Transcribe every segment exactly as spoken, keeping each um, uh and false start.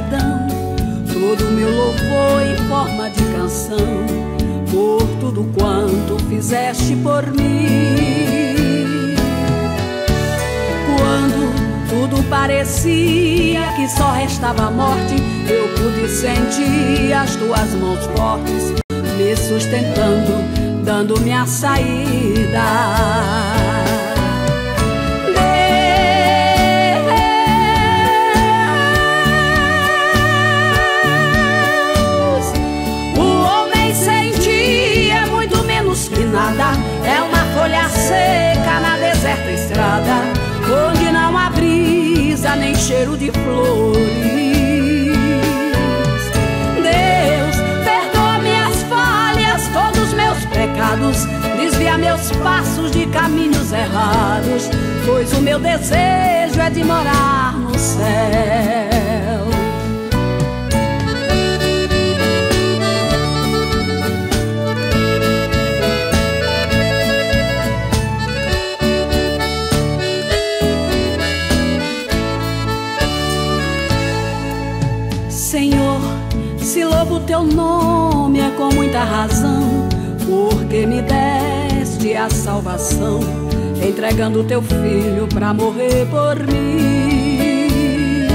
gratidão, todo meu louvor em forma de canção, por tudo quanto fizeste por mim. Quando tudo parecia que só restava a morte, eu pude sentir as tuas mãos fortes me sustentando, dando-me a saída. Deus, o homem sem ti é muito menos que nada, é uma folha seca na deserta estrada, onde não há brisa nem cheiro de flores. Deus, perdoa minhas falhas, todos meus pecados, desvia meus passos de caminhos errados, pois o meu desejo é de morar no céu. Senhor, se louvo teu nome é com muita razão, porque me deste a salvação, entregando teu filho pra morrer por mim.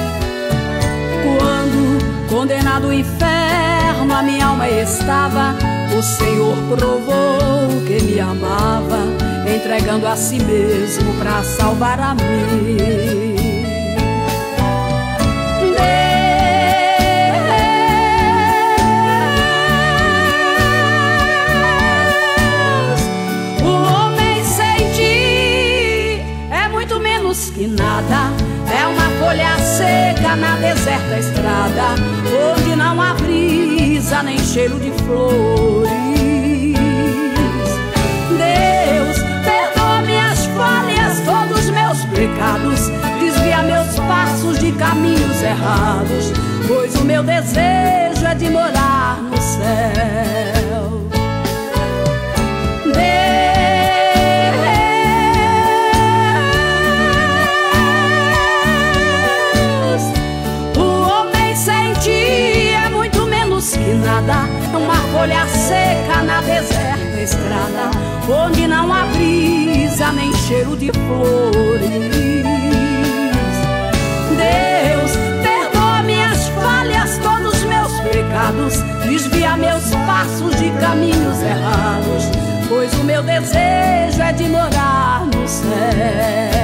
Quando condenado ao inferno a minha alma estava, o Senhor provou que me amava, entregando a si mesmo pra salvar a mim. Que nada, é uma folha seca na deserta estrada, onde não há brisa nem cheiro de flores. Deus, perdoa minhas falhas, todos meus pecados, desvia meus passos de caminhos errados, pois o meu desejo é de morar no céu. Deus, que nada, uma folha seca na deserta estrada, onde não há brisa nem cheiro de flores. Deus, perdoa minhas falhas, todos meus pecados, desvia meus passos de caminhos errados, pois o meu desejo é de morar no céu.